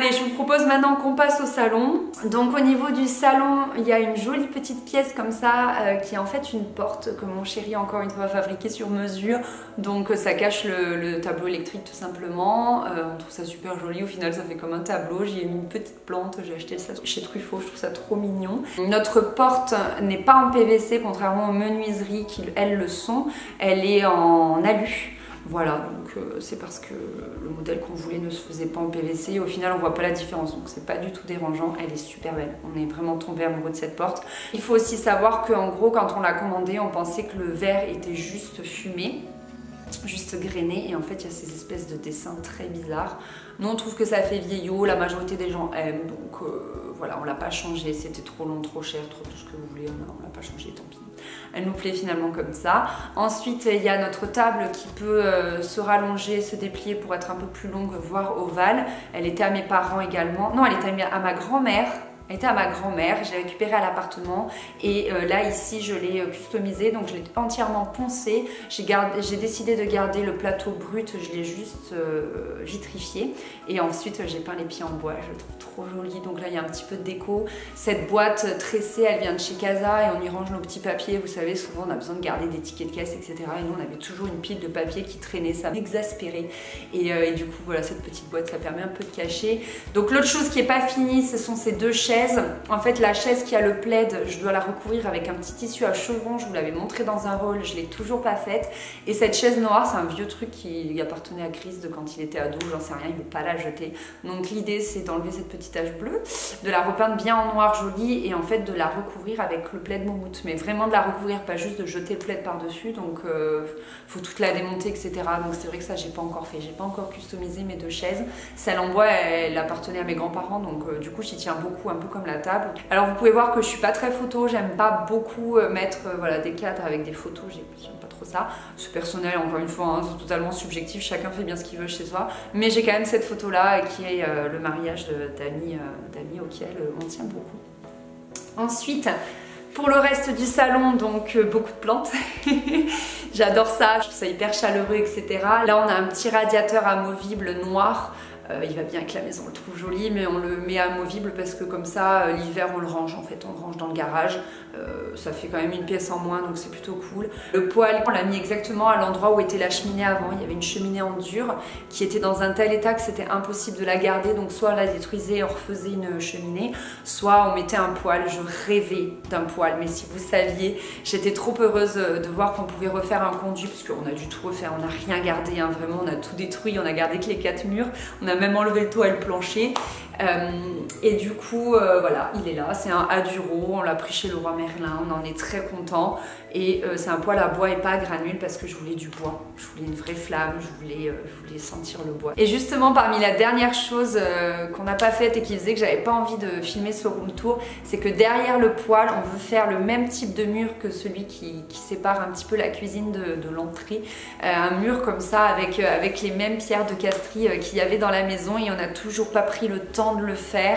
Allez, je vous propose maintenant qu'on passe au salon. Donc au niveau du salon, il y a une jolie petite pièce comme ça qui est en fait une porte que mon chéri encore une fois a fabriquée sur mesure. Donc ça cache le tableau électrique tout simplement. On trouve ça super joli, au final ça fait comme un tableau. J'y ai mis une petite plante, j'ai acheté ça chez Truffaut, je trouve ça trop mignon. Notre porte n'est pas en PVC contrairement aux menuiseries qui elles le sont. Elle est en alu. Voilà, donc c'est parce que le modèle qu'on voulait ne se faisait pas en PVC et au final on voit pas la différence, donc c'est pas du tout dérangeant, elle est super belle, on est vraiment tombé amoureux de cette porte. Il faut aussi savoir qu'en gros quand on l'a commandée on pensait que le verre était juste fumé, juste grainé, et en fait il y a ces espèces de dessins très bizarres. Nous on trouve que ça fait vieillot, la majorité des gens aiment, donc voilà, on l'a pas changé, c'était trop long, trop cher, trop tout ce que vous voulez, on l'a pas changé, tant pis. Elle nous plaît finalement comme ça. Ensuite il y a notre table qui peut se rallonger, se déplier pour être un peu plus longue, voire ovale. Elle était à mes parents également, non elle était à ma grand-mère. Elle était à ma grand-mère, j'ai récupéré à l'appartement et là ici je l'ai customisé, donc je l'ai entièrement poncé. J'ai décidé de garder le plateau brut, je l'ai juste vitrifié et ensuite j'ai peint les pieds en bois, je le trouve trop joli. Donc là il y a un petit peu de déco. Cette boîte tressée elle vient de chez Casa et on y range nos petits papiers. Vous savez, souvent on a besoin de garder des tickets de caisse, etc. Et nous on avait toujours une pile de papier qui traînait, ça m'exaspérait. Et du coup voilà, cette petite boîte ça permet un peu de cacher. Donc l'autre chose qui n'est pas finie, ce sont ces deux chaises. En fait la chaise qui a le plaid, je dois la recouvrir avec un petit tissu à chevrons, je vous l'avais montré dans un haul, je l'ai toujours pas faite. Et cette chaise noire c'est un vieux truc qui appartenait à Chris de quand il était ado, j'en sais rien, il veut pas la jeter. Donc l'idée c'est d'enlever cette petite tache bleue, de la repeindre bien en noir joli et en fait de la recouvrir avec le plaid moumoute. Mais vraiment de la recouvrir, pas juste de jeter le plaid par dessus, donc faut toute la démonter, etc. Donc c'est vrai que ça j'ai pas encore fait, j'ai pas encore customisé mes deux chaises. Celle en bois elle appartenait à mes grands-parents, donc du coup j'y tiens beaucoup, un peu comme la table. Alors vous pouvez voir que je suis pas très photo, j'aime pas beaucoup mettre voilà, des cadres avec des photos, j'aime pas trop ça. C'est personnel encore une fois, hein, c'est totalement subjectif, chacun fait bien ce qu'il veut chez soi. Mais j'ai quand même cette photo là qui est le mariage d'Annie auquel on tient beaucoup. Ensuite, pour le reste du salon, donc beaucoup de plantes. J'adore ça, je trouve ça hyper chaleureux, etc. Là on a un petit radiateur amovible noir. Il va bien avec la maison, on le trouve joli, mais on le met amovible parce que comme ça, l'hiver on le range en fait, on le range dans le garage. Ça fait quand même une pièce en moins, donc c'est plutôt cool. Le poêle, on l'a mis exactement à l'endroit où était la cheminée avant. Il y avait une cheminée en dur qui était dans un tel état que c'était impossible de la garder. Donc soit on la détruisait et on refaisait une cheminée, soit on mettait un poêle. Je rêvais d'un poêle, mais si vous saviez, j'étais trop heureuse de voir qu'on pouvait refaire un conduit, parce qu'on a dû tout refaire, on n'a rien gardé, hein, vraiment, on a tout détruit, on a gardé que les 4 murs, on a même enlevé le toit et le plancher. Et du coup, voilà, il est là, c'est un Aduro, on l'a pris chez Leroy Merlin, on en est très content. Et c'est un poêle à bois et pas à granules parce que je voulais du bois, je voulais une vraie flamme, je voulais sentir le bois. Et justement, parmi la dernière chose qu'on n'a pas faite et qui faisait que j'avais pas envie de filmer ce room tour, c'est que derrière le poêle, on veut faire le même type de mur que celui qui sépare un petit peu la cuisine de l'entrée. Un mur comme ça avec les mêmes pierres de Castries qu'il y avait dans la maison, et on n'a toujours pas pris le temps de le faire.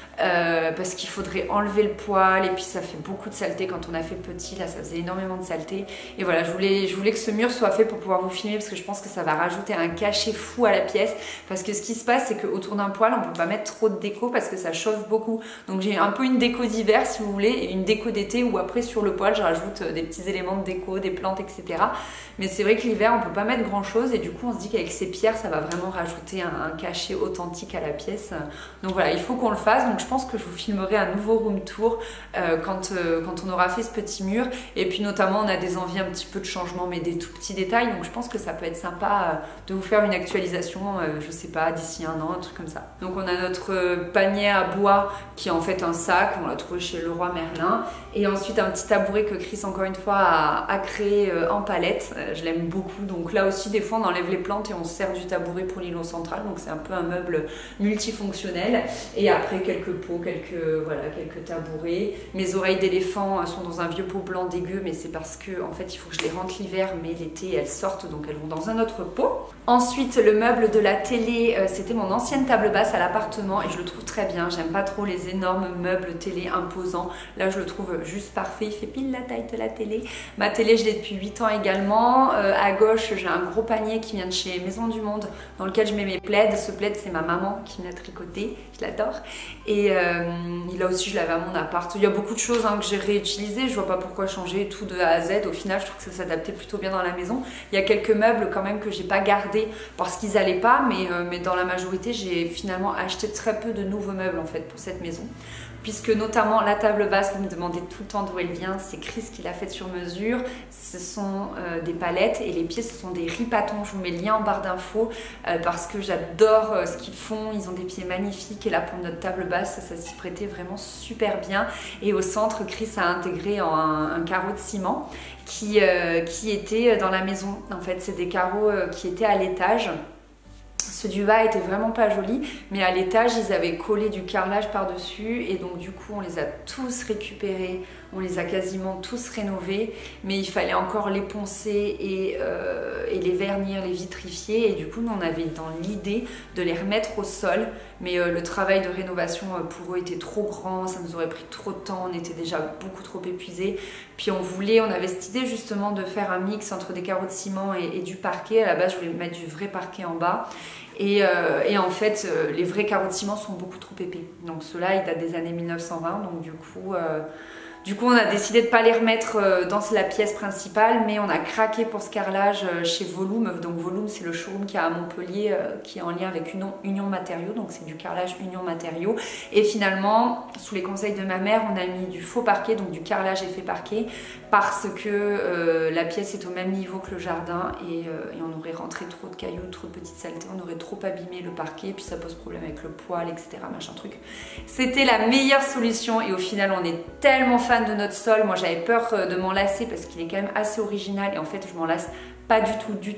Parce qu'il faudrait enlever le poêle et puis ça fait beaucoup de saleté. Quand on a fait petit, là ça faisait énormément de saleté, et voilà, je voulais que ce mur soit fait pour pouvoir vous filmer parce que je pense que ça va rajouter un cachet fou à la pièce. Parce que ce qui se passe, c'est qu'autour d'un poêle on peut pas mettre trop de déco parce que ça chauffe beaucoup. Donc j'ai un peu une déco d'hiver si vous voulez, et une déco d'été où après sur le poêle je rajoute des petits éléments de déco, des plantes, etc. Mais c'est vrai que l'hiver on peut pas mettre grand chose, et du coup on se dit qu'avec ces pierres ça va vraiment rajouter un cachet authentique à la pièce. Donc voilà, il faut qu'on le fasse. Donc je pense que je vous filmerai un nouveau room tour quand on aura fait ce petit mur. Et puis notamment on a des envies un petit peu de changement, mais des tout petits détails. Donc je pense que ça peut être sympa de vous faire une actualisation, je sais pas, d'ici un an, un truc comme ça. Donc on a notre panier à bois qui est en fait un sac, on l'a trouvé chez Leroy Merlin. Et ensuite un petit tabouret que Chris encore une fois a créé en palette. Je l'aime beaucoup. Donc là aussi des fois on enlève les plantes et on se sert du tabouret pour l'îlot central. Donc c'est un peu un meuble multifonctionnel. Et après quelques quelques pots, quelques tabourets. Mes oreilles d'éléphant sont dans un vieux pot blanc dégueu, mais c'est parce que en fait il faut que je les rentre l'hiver, mais l'été elles sortent donc elles vont dans un autre pot. Ensuite le meuble de la télé, c'était mon ancienne table basse à l'appartement et je le trouve très bien. J'aime pas trop les énormes meubles télé imposants. Là je le trouve juste parfait, il fait pile la taille de la télé. Ma télé je l'ai depuis 8 ans également. À gauche j'ai un gros panier qui vient de chez Maison du Monde dans lequel je mets mes plaids. Ce plaid c'est ma maman qui me l'a tricoté, je l'adore. Et là aussi je l'avais à mon appart. Il y a beaucoup de choses que j'ai réutilisées, je vois pas pourquoi changer tout de A à Z. Au final je trouve que ça s'adaptait plutôt bien dans la maison. Il y a quelques meubles quand même que j'ai pas gardés parce qu'ils allaient pas, mais dans la majorité j'ai finalement acheté très peu de nouveaux meubles en fait pour cette maison. Puisque notamment la table basse, vous me demandez tout le temps d'où elle vient, c'est Chris qui l'a faite sur mesure. Ce sont des palettes et les pieds ce sont des ripatons. Je vous mets le lien en barre d'infos parce que j'adore ce qu'ils font. Ils ont des pieds magnifiques et là pour notre table basse ça s'y prêtait vraiment super bien. Et au centre Chris a intégré un carreau de ciment qui était dans la maison. En fait c'est des carreaux qui étaient à l'étage. Ceux du bas étaient vraiment pas jolis, mais à l'étage ils avaient collé du carrelage par-dessus et donc du coup on les a tous récupérés, on les a quasiment tous rénovés, mais il fallait encore les poncer et les vernir, les vitrifier et du coup nous on avait dans l'idée de les remettre au sol, mais le travail de rénovation pour eux était trop grand, ça nous aurait pris trop de temps, on était déjà beaucoup trop épuisés, puis on avait cette idée justement de faire un mix entre des carreaux de ciment et du parquet. À la base je voulais mettre du vrai parquet en bas. Et en fait, les vrais carreaux de ciment sont beaucoup trop épais. Donc ceux-là, ils datent des années 1920. Donc du coup, on a décidé de ne pas les remettre dans la pièce principale, mais on a craqué pour ce carrelage chez Volume. Donc Volume, c'est le showroom qui est à Montpellier, qui est en lien avec Union Matériaux. Donc c'est du carrelage Union Matériaux. Et finalement, sous les conseils de ma mère, on a mis du faux parquet, donc du carrelage effet parquet, parce que la pièce est au même niveau que le jardin et on aurait rentré trop de cailloux, trop de petites saletés, on aurait trop abîmé le parquet, puis ça pose problème avec le poêle, etc. Machin truc. C'était la meilleure solution et au final, on est tellement fan de notre sol. Moi j'avais peur de m'en lasser parce qu'il est quand même assez original et en fait je m'en lasse pas du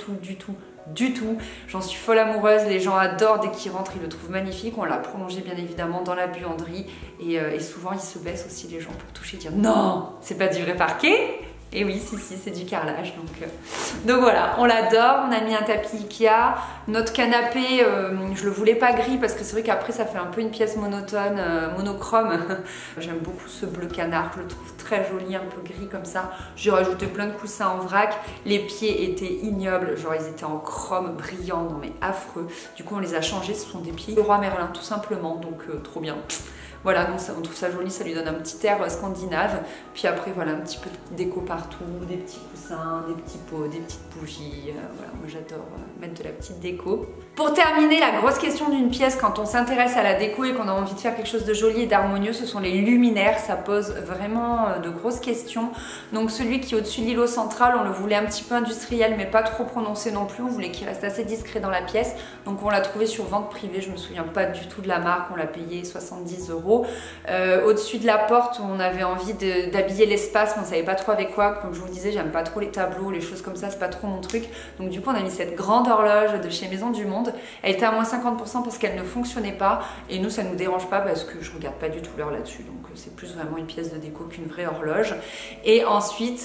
tout. J'en suis folle amoureuse, les gens adorent dès qu'ils rentrent, ils le trouvent magnifique. On l'a prolongé bien évidemment dans la buanderie et souvent ils se baissent aussi les gens pour toucher et dire non, c'est pas du vrai parquet. Et oui, si, c'est du carrelage. Donc voilà, on l'adore. On a mis un tapis Ikea. Notre canapé, je le voulais pas gris parce que c'est vrai qu'après ça fait un peu une pièce monotone, monochrome. J'aime beaucoup ce bleu canard, je le trouve très joli, un peu gris comme ça. J'ai rajouté plein de coussins en vrac. Les pieds étaient ignobles, genre ils étaient en chrome brillant, non mais affreux. Du coup on les a changés, ce sont des pieds Leroy Merlin tout simplement, donc trop bien. Voilà, donc on trouve ça joli, ça lui donne un petit air scandinave. Puis après, voilà, un petit peu de déco partout, des petits coussins, des petits pots, des petites bougies. Voilà, moi j'adore mettre de la petite déco. Pour terminer, la grosse question d'une pièce quand on s'intéresse à la déco et qu'on a envie de faire quelque chose de joli et d'harmonieux, ce sont les luminaires. Ça pose vraiment de grosses questions. Donc celui qui est au-dessus de l'îlot central, on le voulait un petit peu industriel, mais pas trop prononcé non plus. On voulait qu'il reste assez discret dans la pièce. Donc on l'a trouvé sur vente privée, je me souviens pas du tout de la marque, on l'a payé 70 €. Au-dessus de la porte, on avait envie d'habiller l'espace, mais on savait pas trop avec quoi. Comme je vous disais, j'aime pas trop les tableaux, les choses comme ça, c'est pas trop mon truc. Donc du coup, on a mis cette grande horloge de chez Maison du Monde. Elle était à moins 50% parce qu'elle ne fonctionnait pas. Et nous, ça nous dérange pas parce que je regarde pas du tout l'heure là-dessus. Donc c'est plus vraiment une pièce de déco qu'une vraie horloge. Et ensuite,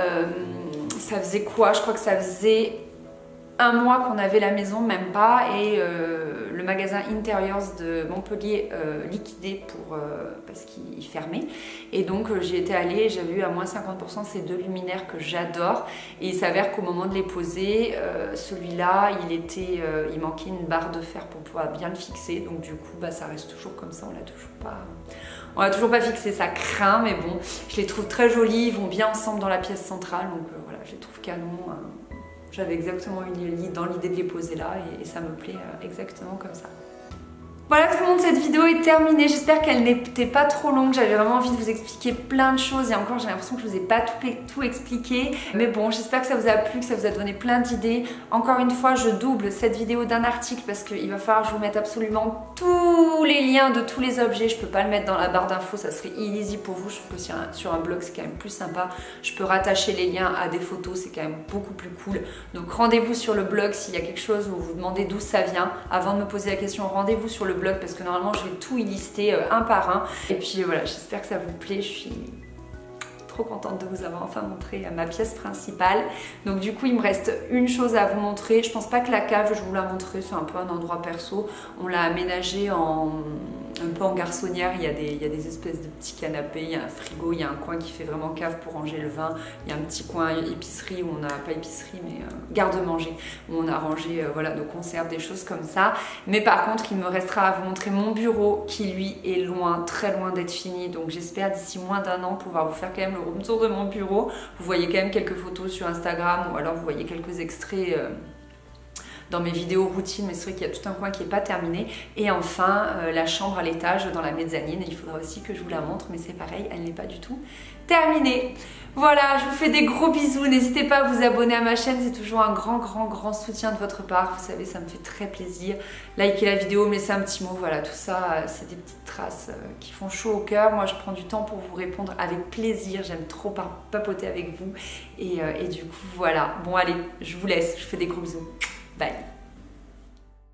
ça faisait quoi? Je crois que ça faisait un mois qu'on avait la maison, même pas, et le magasin Interiors de Montpellier liquidé parce qu'il fermait. Et donc j'y étais allée et j'avais eu à moins 50% ces deux luminaires que j'adore. Et il s'avère qu'au moment de les poser, celui-là, il manquait une barre de fer pour pouvoir bien le fixer. Donc du coup, ça reste toujours comme ça, on l'a toujours pas fixé, ça craint, mais bon, je les trouve très jolis, ils vont bien ensemble dans la pièce centrale. Donc voilà, je les trouve canon. J'avais exactement dans l'idée de les poser là et ça me plaît exactement comme ça. Voilà tout le monde, cette vidéo est terminée. J'espère qu'elle n'était pas trop longue. J'avais vraiment envie de vous expliquer plein de choses et encore j'ai l'impression que je vous ai pas tout expliqué. Mais bon, j'espère que ça vous a plu, que ça vous a donné plein d'idées. Encore une fois, je double cette vidéo d'un article parce qu'il va falloir que je vous mette absolument tous les liens de tous les objets. Je peux pas le mettre dans la barre d'infos, ça serait illisible pour vous. Je trouve que sur un blog c'est quand même plus sympa. Je peux rattacher les liens à des photos, c'est quand même beaucoup plus cool. Donc rendez-vous sur le blog s'il y a quelque chose où vous vous demandez d'où ça vient. Avant de me poser la question, rendez-vous sur le blog parce que normalement je vais tout y lister un par un. Et puis voilà, j'espère que ça vous plaît. Je suis trop contente de vous avoir enfin montré ma pièce principale. Donc du coup il me reste une chose à vous montrer. Je pense pas que la cave je vous la montrerai, c'est un peu un endroit perso. On l'a aménagé un peu en garçonnière. Il y a des espèces de petits canapés, il y a un frigo, il y a un coin qui fait vraiment cave pour ranger le vin. Il y a un petit coin épicerie où on a, pas épicerie mais garde-manger, où on a rangé voilà, nos conserves, des choses comme ça. Mais par contre il me restera à vous montrer mon bureau qui lui est loin, très loin d'être fini. Donc j'espère d'ici moins d'un an pouvoir vous faire quand même le room tour de mon bureau. Vous voyez quand même quelques photos sur Instagram ou alors vous voyez quelques extraits dans mes vidéos routines, mais c'est vrai qu'il y a tout un coin qui n'est pas terminé. Et enfin, la chambre à l'étage dans la mezzanine, il faudra aussi que je vous la montre, mais c'est pareil, elle n'est pas du tout terminée. Voilà, je vous fais des gros bisous, n'hésitez pas à vous abonner à ma chaîne, c'est toujours un grand soutien de votre part, vous savez, ça me fait très plaisir. Likez la vidéo, me laissez un petit mot, voilà, tout ça, c'est des petites traces qui font chaud au cœur. Moi, je prends du temps pour vous répondre avec plaisir, j'aime trop papoter avec vous. Et du coup, voilà. Bon, allez, je vous laisse, je fais des gros bisous. Bye.